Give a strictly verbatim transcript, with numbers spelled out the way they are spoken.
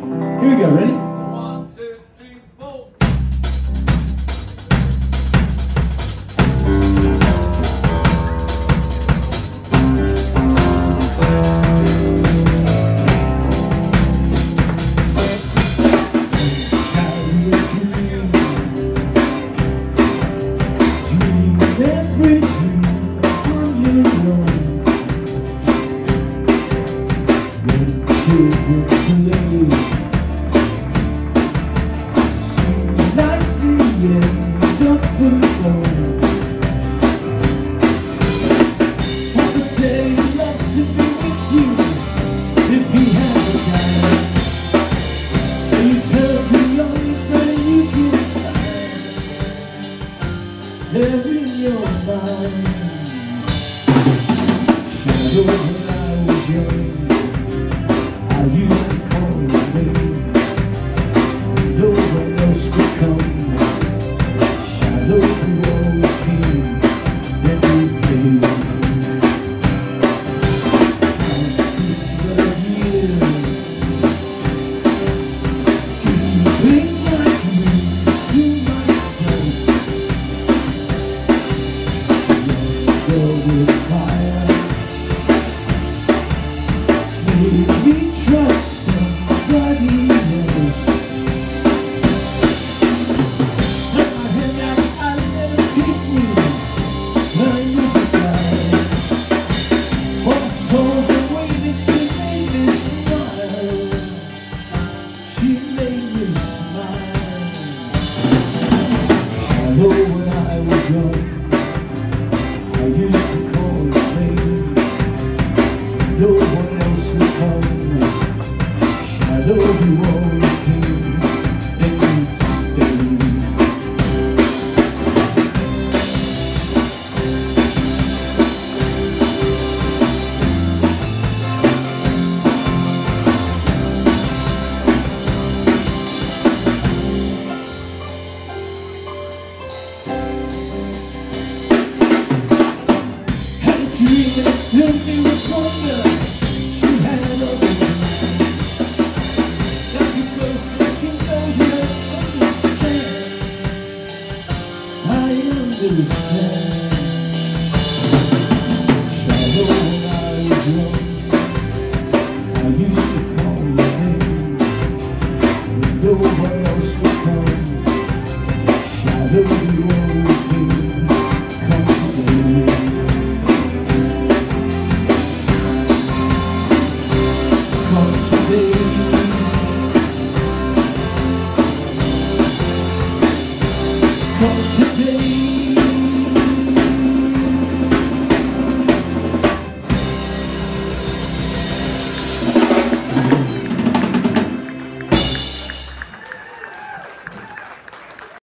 Here we go, ready? One, two, three, four. Every dream on your own. When children play, seems like the end of the road. I would say I'd love to be with you if we had a chance. And you turn to the only friend you can find. They're in your mind. Shilo, when I was young, I used to call your name. No one else would come. Shilo, you always came. Then you played. Hundreds of years, keeping my dreams to myself. With fire, made me trust somebody else. Had my hand out, I let her take me. I used to die. For I saw the way that she made me smile. She made me smile. Shilo, when I was young, I used to call your name. No one else would come. Shilo, you always came, and you'd stay. Dreaming and filled me with wonder. She had all the time. Like a person, she knows you understand. I understand. Shilo, when I was young, I used to call your name. When no one else would come. Shilo, you always came. Come today. Come today, come today.